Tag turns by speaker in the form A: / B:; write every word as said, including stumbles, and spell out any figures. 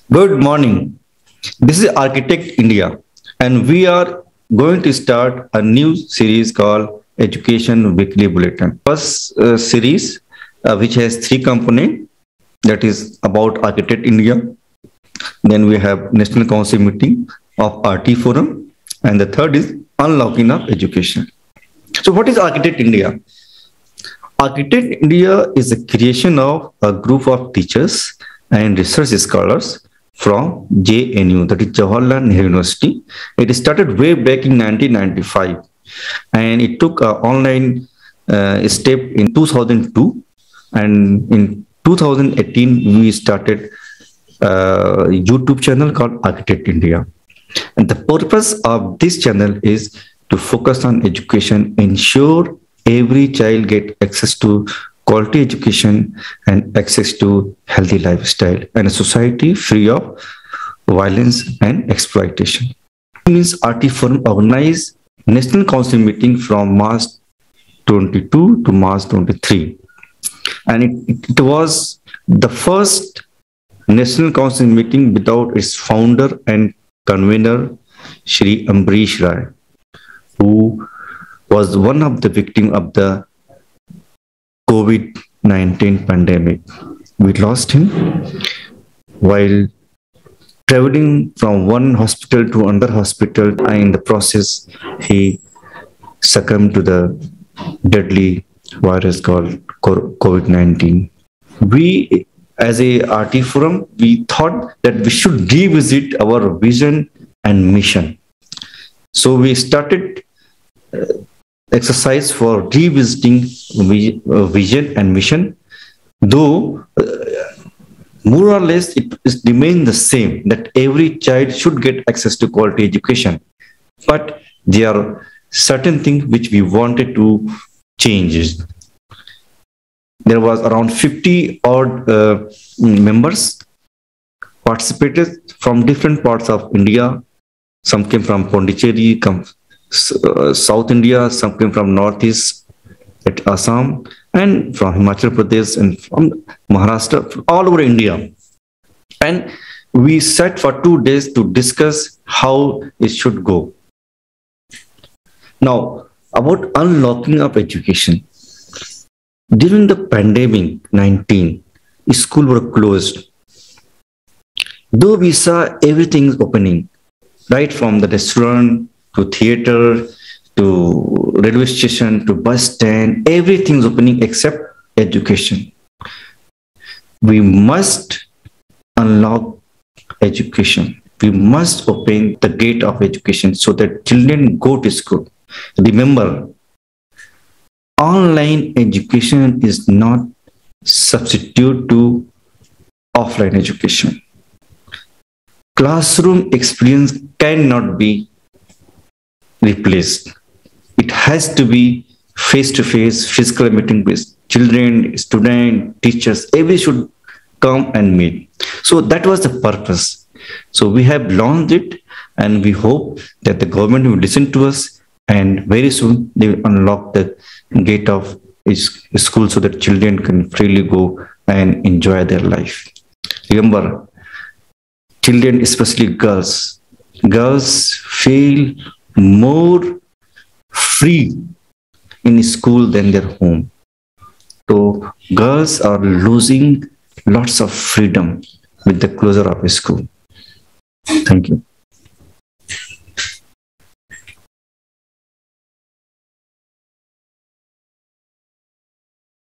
A: Good morning. This is Architect India, and we are going to start a new series called Education Weekly Bulletin. First uh, series, uh, which has three components, that is about Architect India. Then we have National Council meeting of R T Forum, and the third is Unlocking of Education. So, what is Architect India? Architect India is a creation of a group of teachers and research scholars from J N U, that is Jawaharlal Nehru University. It started way back in nineteen ninety-five, and it took an online uh, step in two thousand two, and in two thousand eighteen we started a YouTube channel called Architect India. And the purpose of this channel is to focus on education, ensure every child get access to quality education and access to healthy lifestyle and a society free of violence and exploitation. It means R T Forum organized National Council meeting from March twenty-two to March twenty-three. And it, it was the first National Council meeting without its founder and convener, Shri Ambrish Rai, who was one of the victims of the COVID nineteen pandemic. We lost him while traveling from one hospital to another hospital, and in the process, he succumbed to the deadly virus called COVID nineteen. We, as a R T Forum, we thought that we should revisit our vision and mission. So we started uh, exercise for revisiting vision and mission, though uh, more or less it is remain the same, that every child should get access to quality education. But there are certain things which we wanted to change. There was around fifty odd uh, members participated from different parts of India. Some came from Pondicherry, come Uh, South India, some came from Northeast at Assam, and from Himachal Pradesh and from Maharashtra, all over India. And we sat for two days to discuss how it should go. Now, about unlocking of education. During the pandemic nineteen, schools were closed. Though we saw everything opening, right from the restaurant to theater, to railway station, to bus stand, everything's opening except education. We must unlock education. We must open the gate of education so that children go to school. Remember, online education is not substitute to offline education. Classroom experience cannot be replaced. It has to be face-to-face, physical meeting with children, students, teachers. Every should come and meet. So that was the purpose. So we have launched it, and we hope that the government will listen to us, and very soon they will unlock the gate of school so that children can freely go and enjoy their life. Remember, children, especially girls, girls feel more free in school than their home. So girls are losing lots of freedom with the closure of school. Thank you.